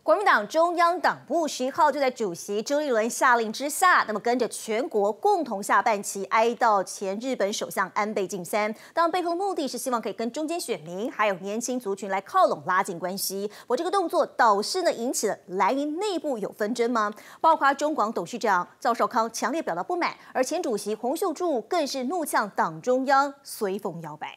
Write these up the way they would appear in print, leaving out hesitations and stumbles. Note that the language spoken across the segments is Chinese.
国民党中央党部11号就在主席朱立伦下令之下，那么跟着全国共同下半旗哀悼前日本首相安倍晋三。当然背后的目的是希望可以跟中间选民还有年轻族群来靠拢拉近关系。我这个动作导致呢引起了蓝营内部有纷争吗？包括中广董事长赵少康强烈表达不满，而前主席洪秀柱更是怒呛党中央随风摇摆。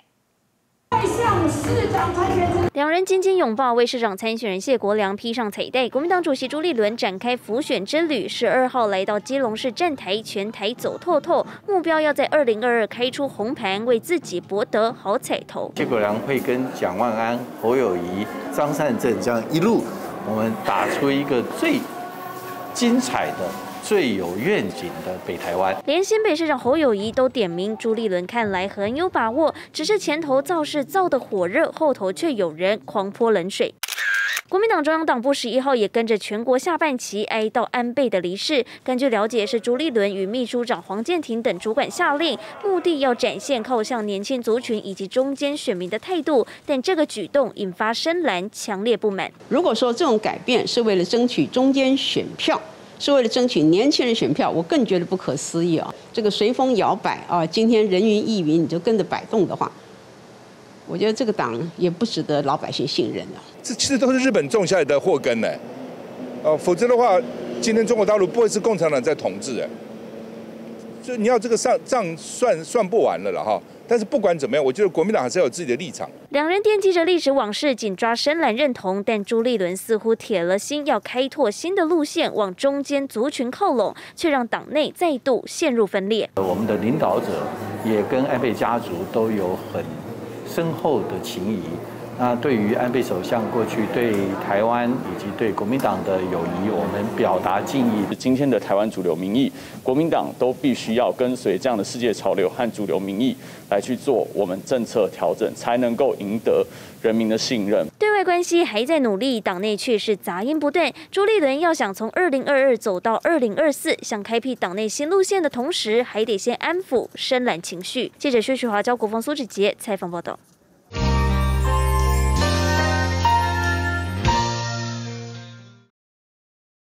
两人紧紧拥抱，为市长参选人谢国良披上彩带。国民党主席朱立伦展开辅选之旅，12号来到基隆市站台，全台走透透，目标要在2022开出红盘，为自己博得好彩头。 谢国良会跟蒋万安、侯友宜、张善政这样一路，我们打出一个最精彩的。 最有愿景的北台湾， 连新北市长侯友宜都点名朱立伦，看来很有把握，只是前头造势造得火热，后头却有人狂泼冷水。 国民党中央党部11号也跟着全国下半旗哀悼安倍的离世。根据了解，是朱立伦与秘书长黄健庭等主管下令，目的要展现靠向年轻族群以及中间选民的态度。但这个举动引发深蓝强烈不满。 如果说这种改变是为了争取中间选票， 是为了争取年轻人选票，我更觉得不可思议啊！这个随风摇摆啊，今天人云亦云，你就跟着摆动的话，我觉得这个党也不值得老百姓信任了。 这其实都是日本种下来的祸根呢，否则的话，今天中国大陆不会是共产党在统治哎，就你要这个账算不完了了哈。 但是不管怎么样，我觉得国民党还是要有自己的立场。 两人惦记着历史往事，紧抓深蓝认同，但朱立伦似乎铁了心要开拓新的路线，往中间族群靠拢，却让党内再度陷入分裂。 我们的领导者也跟安倍家族都有很深厚的情谊。那对于安倍首相过去对台湾以及对国民党的友谊，我们表达敬意。 今天的台湾主流民意，国民党都必须要跟随这样的世界潮流和主流民意来去做我们政策调整，才能够赢得人民的信任。 对外关系还在努力，党内却是杂音不断。朱立伦要想从2022走到2024，想开辟党内新路线的同时，还得先安抚深蓝情绪。记者薛旭华、焦国峰、苏志杰采访报道。